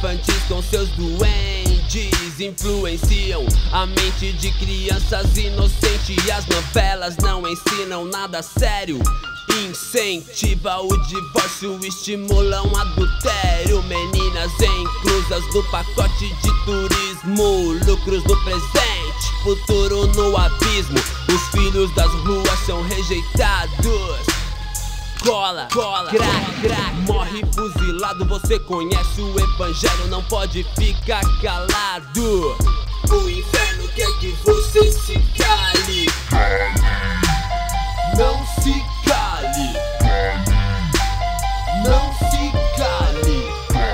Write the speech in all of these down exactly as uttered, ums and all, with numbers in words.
infantis com seus duendes influenciam a mente de crianças inocentes. E as novelas não ensinam nada sério, incentiva o divórcio, estimulam adultério. Meninas inclusas no pacote de turismo, lucros no presente, futuro no abismo. Os filhos das ruas são rejeitados. Cola, cola, crack, crack, morre fuzilado. Você conhece o evangelho, não pode ficar calado. O inferno quer que você se cale. Não se cale. Não se cale.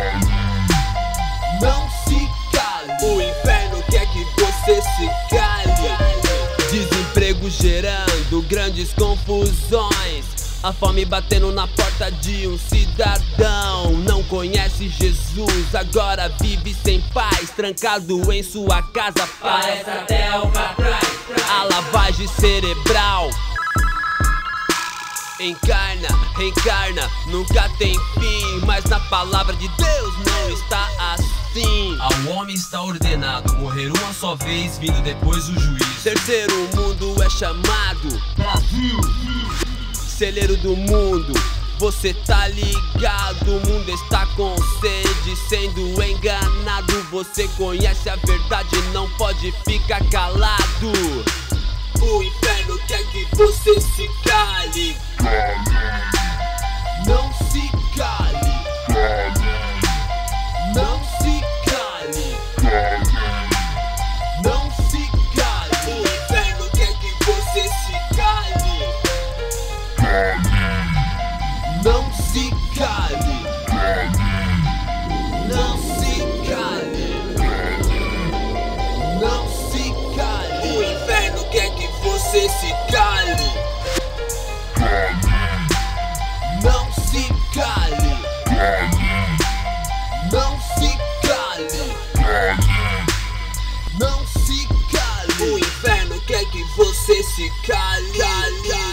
Não se cale. O inferno quer que você se cale. Desemprego gerando grandes confusões, a fome batendo na porta de um cidadão. Não conhece Jesus, agora vive sem paz, trancado em sua casa, parece até Alcatraz. A lavagem cerebral encarna, reencarna, nunca tem fim. Mas na palavra de Deus não está assim. Ao homem está ordenado morrer uma só vez, vindo depois o juízo. Terceiro mundo é chamado Brasil, celeiro do mundo, você tá ligado? O mundo está com sede, sendo enganado. Você conhece a verdade, não pode ficar calado. O inferno quer que você se cale. Não se cale. Não se cale. Não se cale. O inferno quer que você se cale. Não se cale. Não se cale. Não se cale. O inferno quer que você se cale. Não se cale. Não se cale. Não se cale. O inferno quer que você se cale.